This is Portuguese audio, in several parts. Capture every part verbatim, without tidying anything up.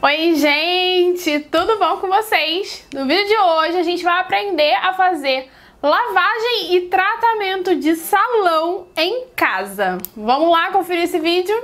Oi gente, tudo bom com vocês? No vídeo de hoje a gente vai aprender a fazer lavagem e tratamento de salão em casa. Vamos lá conferir esse vídeo?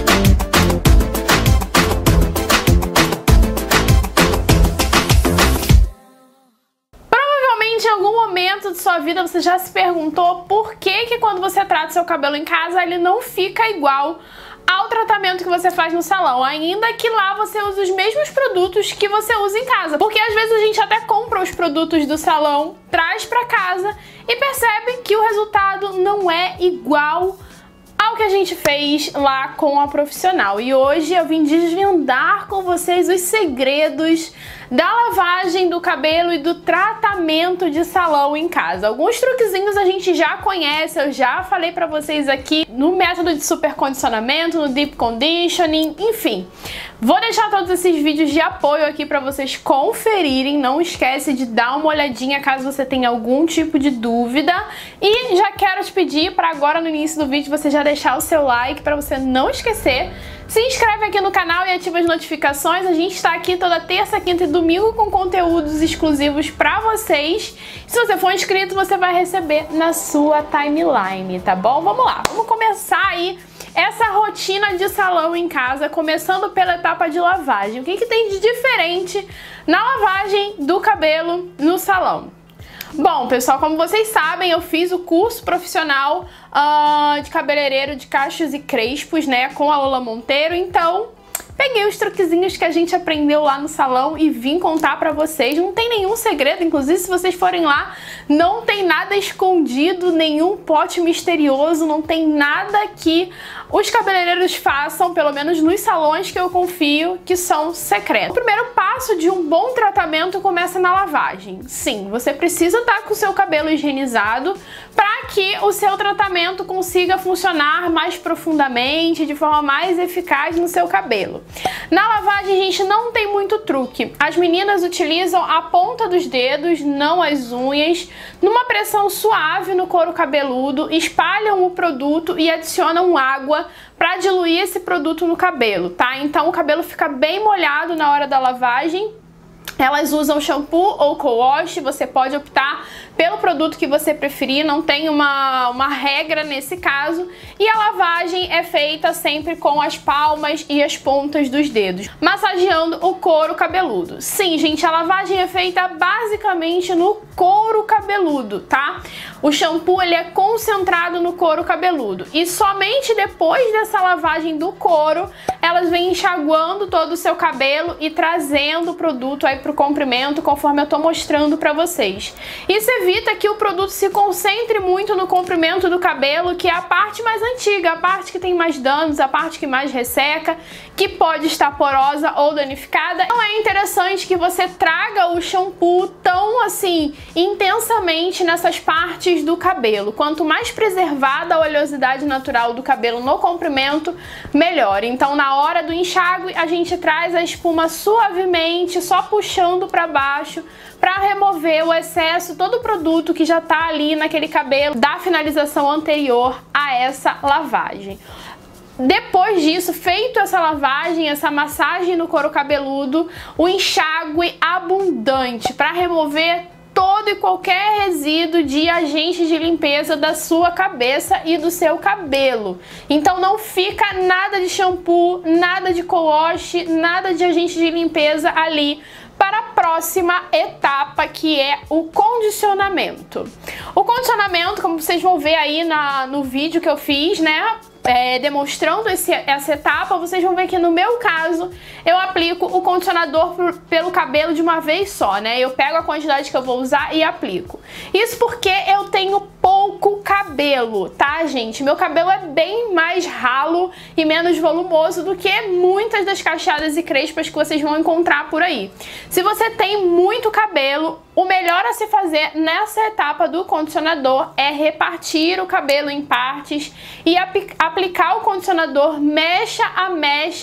Provavelmente em algum momento de sua vida você já se perguntou por que que quando você trata seu cabelo em casa ele não fica igual ao tratamento que você faz no salão, ainda que lá você use os mesmos produtos que você usa em casa. Porque às vezes a gente até compra os produtos do salão, traz pra casa e percebe que o resultado não é igual ao que a gente fez lá com a profissional. E hoje eu vim desvendar com vocês os segredos da lavagem do cabelo e do tratamento de salão em casa. Alguns truquezinhos a gente já conhece, eu já falei pra vocês aqui no método de super condicionamento, no deep conditioning, enfim. Vou deixar todos esses vídeos de apoio aqui pra vocês conferirem. Não esquece de dar uma olhadinha caso você tenha algum tipo de dúvida. E já quero te pedir para agora no início do vídeo você já deixar o seu like para você não esquecer. Se inscreve aqui no canal e ativa as notificações. A gente está aqui toda terça, quinta e domingo com conteúdos exclusivos para vocês. Se você for inscrito, você vai receber na sua timeline, tá bom? Vamos lá, vamos começar aí essa rotina de salão em casa, começando pela etapa de lavagem. O que que tem de diferente na lavagem do cabelo no salão? Bom, pessoal, como vocês sabem, eu fiz o curso profissional uh, de cabeleireiro de cachos e crespos, né, com a Lola Monteiro, então peguei os truquezinhos que a gente aprendeu lá no salão e vim contar pra vocês. Não tem nenhum segredo, inclusive se vocês forem lá, não tem nada escondido, nenhum pote misterioso, não tem nada que os cabeleireiros façam, pelo menos nos salões que eu confio, que são secretos. O primeiro passo de um bom tratamento começa na lavagem. Sim, você precisa estar com o seu cabelo higienizado para que o seu tratamento consiga funcionar mais profundamente, de forma mais eficaz no seu cabelo. Na lavagem, gente, não tem muito truque. As meninas utilizam a ponta dos dedos, não as unhas, numa pressão suave no couro cabeludo, espalham o produto e adicionam água para diluir esse produto no cabelo, tá? Então o cabelo fica bem molhado na hora da lavagem. Elas usam shampoo ou co-wash, você pode optar pelo produto que você preferir, não tem uma, uma regra nesse caso. E a lavagem é feita sempre com as palmas e as pontas dos dedos, massageando o couro cabeludo. Sim, gente, a lavagem é feita basicamente no couro cabeludo, tá? O shampoo ele é concentrado no couro cabeludo e somente depois dessa lavagem do couro, elas vêm enxaguando todo o seu cabelo e trazendo o produto aí pro comprimento, conforme eu tô mostrando pra vocês. Isso evita que o produto se concentre muito no comprimento do cabelo, que é a parte mais antiga, a parte que tem mais danos, a parte que mais resseca, que pode estar porosa ou danificada. Então é interessante que você traga o shampoo tão assim, intensamente nessas partes do cabelo. Quanto mais preservada a oleosidade natural do cabelo no comprimento, melhor. Então na hora do enxágue, a gente traz a espuma suavemente, só puxando para baixo, para remover o excesso, todo o produto que já tá ali naquele cabelo da finalização anterior a essa lavagem. Depois disso, feito essa lavagem, essa massagem no couro cabeludo, o enxágue abundante para remover todo e qualquer resíduo de agente de limpeza da sua cabeça e do seu cabelo. Então não fica nada de shampoo, nada de co-wash, nada de agente de limpeza ali para a próxima etapa, que é o condicionamento. O condicionamento, como vocês vão ver aí na, no vídeo que eu fiz, né, é, demonstrando esse, essa etapa, vocês vão ver que no meu caso eu aplico o condicionador pro, pelo cabelo de uma vez só, né? Eu pego a quantidade que eu vou usar e aplico. Isso porque eu tenho pouco cabelo, tá, gente? Meu cabelo é bem mais ralo e menos volumoso do que muitas das cacheadas e crespas que vocês vão encontrar por aí. Se você tem muito cabelo, o melhor a se fazer nessa etapa do condicionador é repartir o cabelo em partes e aplicar o condicionador mecha a mecha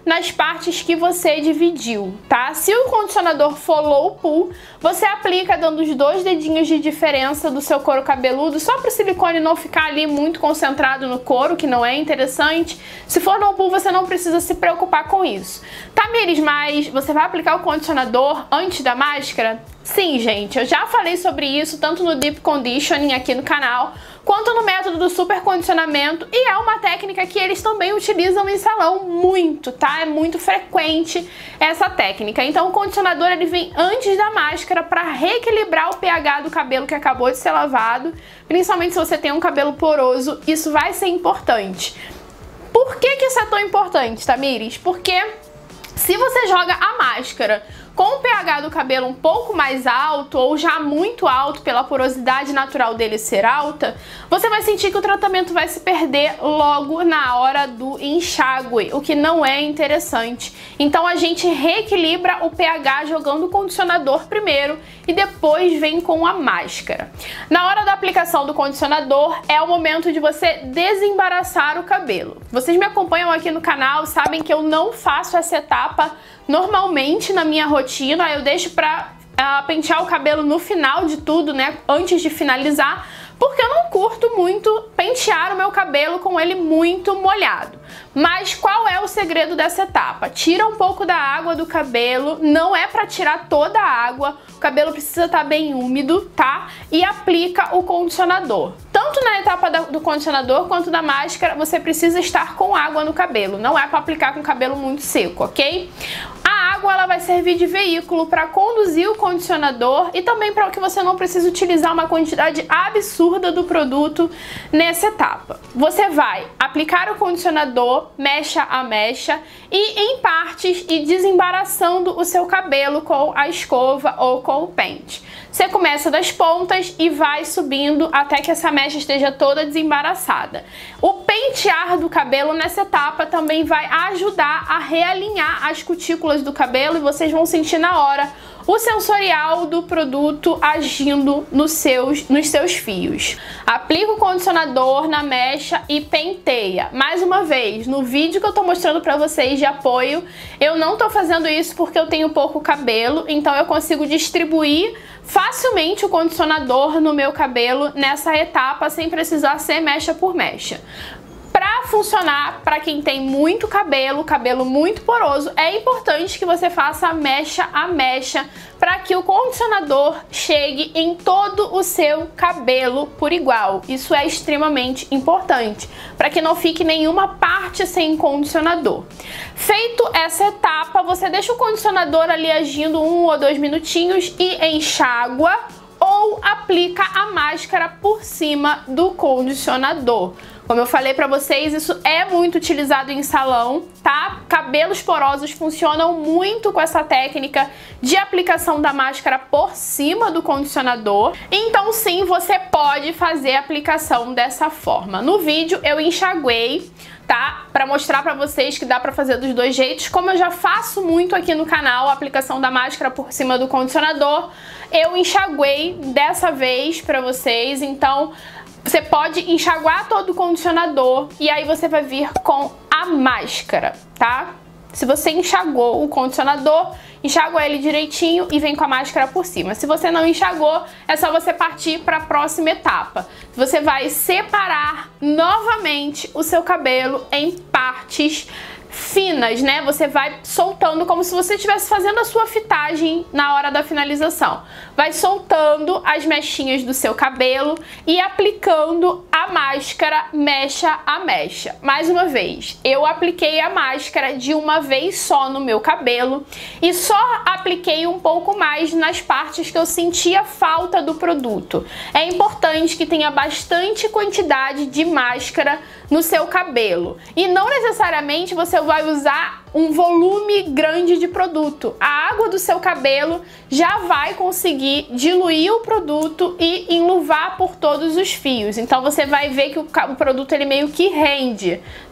nas partes que você dividiu, tá? Se o condicionador for low pool, você aplica dando os dois dedinhos de diferença do seu couro cabeludo, só para o silicone não ficar ali muito concentrado no couro, que não é interessante. Se for low pool, você não precisa se preocupar com isso. Tamires, mas você vai aplicar o condicionador antes da máscara? Sim, gente, eu já falei sobre isso tanto no Deep Conditioning aqui no canal, quanto no método do super condicionamento, e é uma técnica que eles também utilizam em salão muito, tá? É muito frequente essa técnica. Então o condicionador ele vem antes da máscara para reequilibrar o pH do cabelo que acabou de ser lavado, principalmente se você tem um cabelo poroso, isso vai ser importante. Por que que isso é tão importante, Tamires? Porque se você joga a máscara com o pH do cabelo um pouco mais alto ou já muito alto pela porosidade natural dele ser alta, você vai sentir que o tratamento vai se perder logo na hora do enxágue, o que não é interessante. Então a gente reequilibra o pH jogando o condicionador primeiro e depois vem com a máscara. Na hora da aplicação do condicionador é o momento de você desembaraçar o cabelo. Vocês me acompanham aqui no canal, sabem que eu não faço essa etapa normalmente na minha rotina, eu deixo pra uh, pentear o cabelo no final de tudo, né, antes de finalizar, porque eu não curto muito pentear o meu cabelo com ele muito molhado. Mas qual é o segredo dessa etapa? Tira um pouco da água do cabelo, não é pra tirar toda a água, o cabelo precisa estar bem úmido, tá? E aplica o condicionador. Tanto na etapa do condicionador quanto da máscara, você precisa estar com água no cabelo, não é pra aplicar com o cabelo muito seco, ok? A água ela vai servir de veículo para conduzir o condicionador e também para que você não precise utilizar uma quantidade absurda do produto nessa etapa. Você vai aplicar o condicionador mecha a mecha e em partes e desembaraçando o seu cabelo com a escova ou com o pente. Você começa das pontas e vai subindo até que essa mecha esteja toda desembaraçada. O pentear do cabelo nessa etapa também vai ajudar a realinhar as cutículas do cabelo e vocês vão sentir na hora o sensorial do produto agindo nos seus, nos seus fios. Aplica o condicionador na mecha e penteia. Mais uma vez, no vídeo que eu tô mostrando pra vocês de apoio, eu não tô fazendo isso porque eu tenho pouco cabelo, então eu consigo distribuir facilmente o condicionador no meu cabelo nessa etapa sem precisar ser mecha por mecha. Para funcionar, para quem tem muito cabelo, cabelo muito poroso, é importante que você faça mecha a mecha para que o condicionador chegue em todo o seu cabelo por igual. Isso é extremamente importante, para que não fique nenhuma parte sem condicionador. Feito essa etapa, você deixa o condicionador ali agindo um ou dois minutinhos e enxágua ou aplica a máscara por cima do condicionador. Como eu falei pra vocês, isso é muito utilizado em salão, tá? Cabelos porosos funcionam muito com essa técnica de aplicação da máscara por cima do condicionador. Então sim, você pode fazer a aplicação dessa forma. No vídeo eu enxaguei, tá? Pra mostrar pra vocês que dá pra fazer dos dois jeitos. Como eu já faço muito aqui no canal, a aplicação da máscara por cima do condicionador, eu enxaguei dessa vez pra vocês, então você pode enxaguar todo o condicionador e aí você vai vir com a máscara, tá? Se você enxagou o condicionador, enxagua ele direitinho e vem com a máscara por cima. Se você não enxagou, é só você partir para a próxima etapa. Você vai separar novamente o seu cabelo em partes finas, né? Você vai soltando como se você estivesse fazendo a sua fitagem na hora da finalização. Vai soltando as mechinhas do seu cabelo e aplicando a máscara mecha a mecha. Mais uma vez, eu apliquei a máscara de uma vez só no meu cabelo e só apliquei um pouco mais nas partes que eu sentia falta do produto. É importante que tenha bastante quantidade de máscara no seu cabelo e não necessariamente você vai usar um volume grande de produto. A água do seu cabelo já vai conseguir diluir o produto e enluvar por todos os fios. Então você vai ver que o produto ele meio que rende, tá?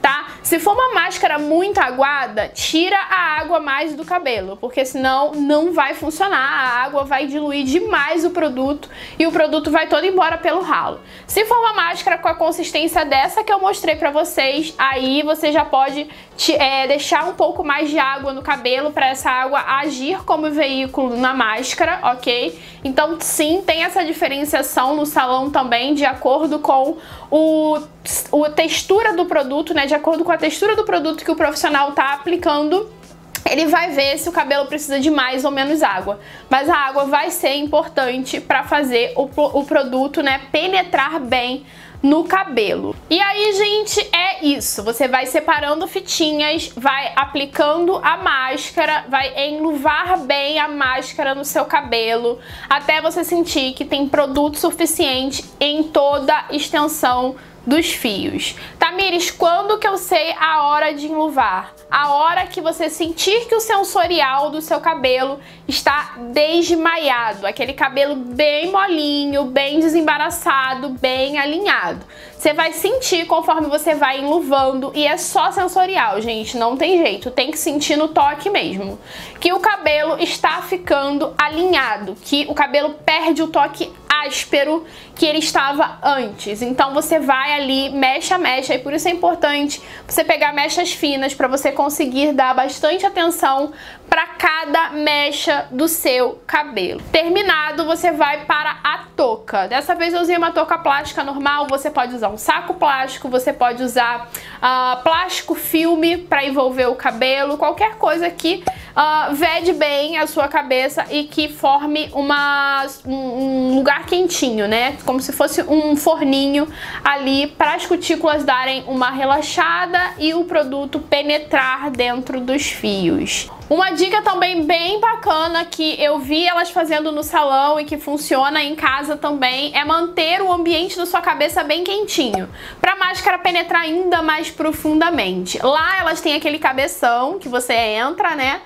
Se for uma máscara muito aguada, tira a água mais do cabelo, porque senão não vai funcionar, a água vai diluir demais o produto e o produto vai todo embora pelo ralo. Se for uma máscara com a consistência dessa que eu mostrei pra vocês, aí você já pode é, deixar um pouco mais de água no cabelo para essa água agir como veículo na máscara, ok? Então sim, tem essa diferenciação no salão também, de acordo com o, o a textura do produto, né? De acordo com a textura do produto que o profissional tá aplicando, ele vai ver se o cabelo precisa de mais ou menos água. Mas a água vai ser importante para fazer o, o produto, né, penetrar bem no cabelo. E aí, gente, é isso. Você vai separando fitinhas, vai aplicando a máscara, vai enluvar bem a máscara no seu cabelo, até você sentir que tem produto suficiente em toda a extensão dos fios. Tamires, quando que eu sei a hora de enluvar? A hora que você sentir que o sensorial do seu cabelo está desmaiado, aquele cabelo bem molinho, bem desembaraçado, bem alinhado. Você vai sentir conforme você vai enluvando, e é só sensorial, gente, não tem jeito, tem que sentir no toque mesmo, que o cabelo está ficando alinhado, que o cabelo perde o toque áspero que ele estava antes. Então você vai ali, mecha a mecha, e por isso é importante você pegar mechas finas para você conseguir dar bastante atenção para cada mecha do seu cabelo. Terminado, você vai para a touca. Dessa vez eu usei uma touca plástica normal, você pode usar um saco plástico, você pode usar uh, plástico filme para envolver o cabelo, qualquer coisa que uh, vede bem a sua cabeça e que forme uma, um lugar quentinho, né? Como se fosse um forninho ali para as cutículas darem uma relaxada e o produto penetrar dentro dos fios. Uma dica também bem bacana que eu vi elas fazendo no salão e que funciona em casa também é manter o ambiente da sua cabeça bem quentinho, para a máscara penetrar ainda mais profundamente. Lá elas têm aquele cabeção que você entra, né,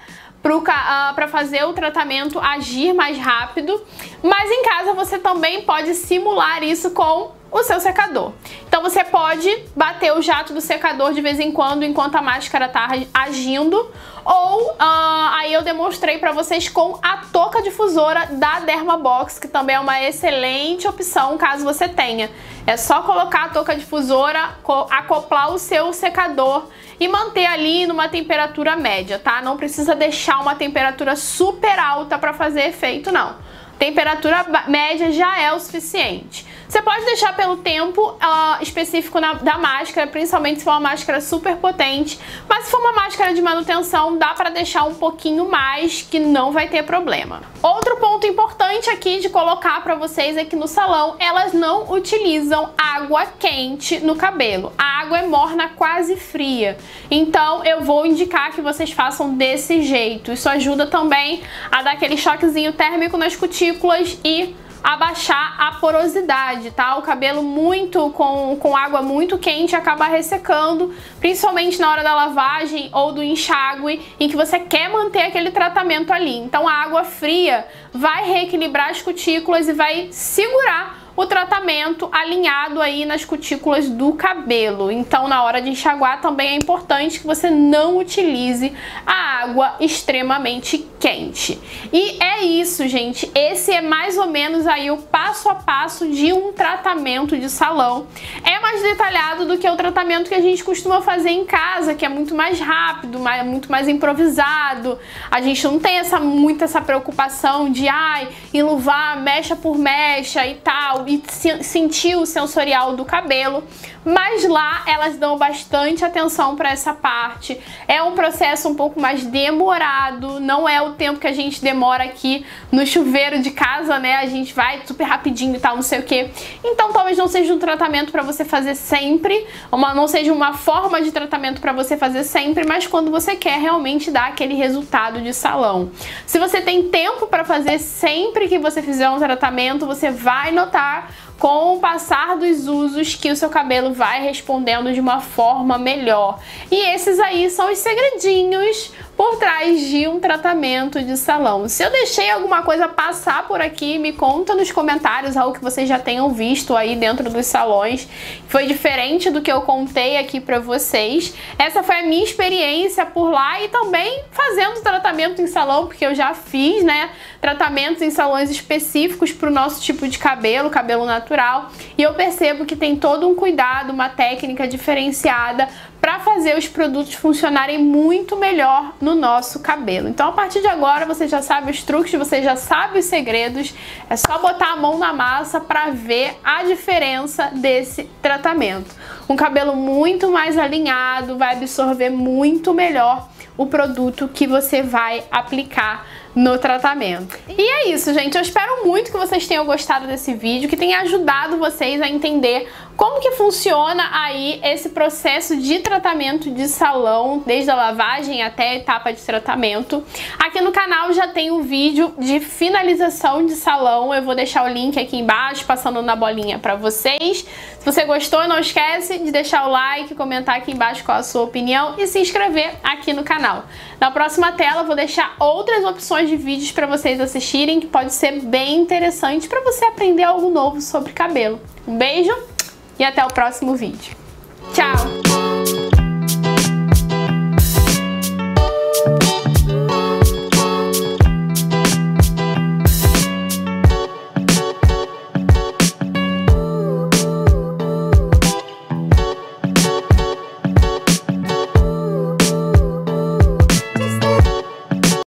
para fazer o tratamento agir mais rápido, mas em casa você também pode simular isso com o seu secador. Então você pode bater o jato do secador de vez em quando enquanto a máscara tá agindo, ou uh, aí eu demonstrei pra vocês com a touca difusora da Dermabox, que também é uma excelente opção caso você tenha. É só colocar a touca difusora, acoplar o seu secador e manter ali numa temperatura média, tá? Não precisa deixar uma temperatura super alta pra fazer efeito, não. Temperatura média já é o suficiente. Você pode deixar pelo tempo uh, específico na, da máscara, principalmente se for uma máscara super potente, mas se for uma máscara de manutenção, dá pra deixar um pouquinho mais, que não vai ter problema. Outro ponto importante aqui de colocar pra vocês é que no salão elas não utilizam água quente no cabelo. A água é morna, quase fria. Então eu vou indicar que vocês façam desse jeito. Isso ajuda também a dar aquele choquezinho térmico nas cutículas e abaixar a porosidade, tá? O cabelo muito com, com água muito quente acaba ressecando, principalmente na hora da lavagem ou do enxágue, em que você quer manter aquele tratamento ali. Então a água fria vai reequilibrar as cutículas e vai segurar o tratamento alinhado aí nas cutículas do cabelo. Então na hora de enxaguar também é importante que você não utilize a água extremamente quente. E é isso, gente. Esse é mais ou menos aí o passo a passo de um tratamento de salão. É mais detalhado do que o tratamento que a gente costuma fazer em casa, que é muito mais rápido, muito mais improvisado. A gente não tem essa, muito essa preocupação de ai, enluvar mecha por mecha e tal, e sentir o sensorial do cabelo, mas lá elas dão bastante atenção para essa parte. É um processo um pouco mais demorado, não é o tempo que a gente demora aqui no chuveiro de casa, né? A gente vai super rapidinho e tal, não sei o que. Então talvez não seja um tratamento para você fazer sempre, uma, não seja uma forma de tratamento para você fazer sempre, mas quando você quer realmente dar aquele resultado de salão. Se você tem tempo para fazer sempre que você fizer um tratamento, você vai notar com o passar dos usos que o seu cabelo vai respondendo de uma forma melhor. E esses aí são os segredinhos por trás de um tratamento de salão. Se eu deixei alguma coisa passar por aqui, me conta nos comentários algo que vocês já tenham visto aí dentro dos salões. Foi diferente do que eu contei aqui pra vocês. Essa foi a minha experiência por lá e também fazendo tratamento em salão, porque eu já fiz, né, tratamentos em salões específicos pro nosso tipo de cabelo, cabelo natural. E eu percebo que tem todo um cuidado, uma técnica diferenciada para fazer os produtos funcionarem muito melhor no nosso cabelo. Então, a partir de agora, você já sabe os truques, você já sabe os segredos. É só botar a mão na massa para ver a diferença desse tratamento. Um cabelo muito mais alinhado, vai absorver muito melhor o produto que você vai aplicar no tratamento. E é isso, gente. Eu espero muito que vocês tenham gostado desse vídeo, que tenha ajudado vocês a entender como que funciona aí esse processo de tratamento de salão, desde a lavagem até a etapa de tratamento. Aqui no canal já tem o vídeo de finalização de salão, eu vou deixar o link aqui embaixo, passando na bolinha pra vocês. Se você gostou, não esquece de deixar o like, comentar aqui embaixo qual a sua opinião e se inscrever aqui no canal. Na próxima tela eu vou deixar outras opções de vídeos para vocês assistirem, que pode ser bem interessante para você aprender algo novo sobre cabelo. Um beijo e até o próximo vídeo. Tchau!